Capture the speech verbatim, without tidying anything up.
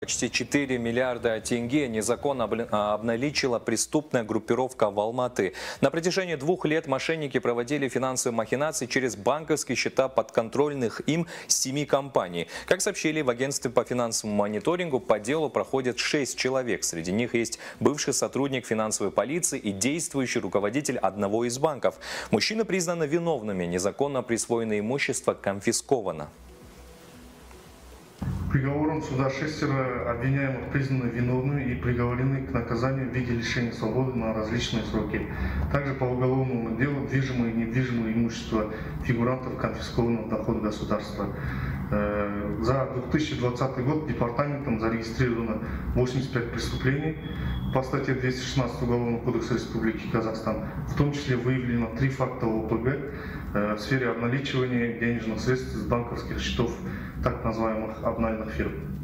Почти четыре миллиарда тенге незаконно обналичила преступная группировка в Алматы. На протяжении двух лет мошенники проводили финансовые махинации через банковские счета подконтрольных им семи компаний. Как сообщили в агентстве по финансовому мониторингу, по делу проходят шесть человек. Среди них есть бывший сотрудник финансовой полиции и действующий руководитель одного из банков. Мужчины признаны виновными. Незаконно присвоенное имущество конфисковано. Приговором суда шестеро обвиняемых признаны виновными и приговорены к наказанию в виде лишения свободы на различные сроки. Также по уголовному делу движимое и недвижимое имущество фигурантов конфисковано в доход государства. За две тысячи двадцатый год департаментом зарегистрировано восемьдесят пять преступлений по статье двести шестнадцать Уголовного кодекса Республики Казахстан. В том числе выявлено три факта ОПГ в сфере обналичивания денежных средств с банковских счетов так называемых обнальных фирм.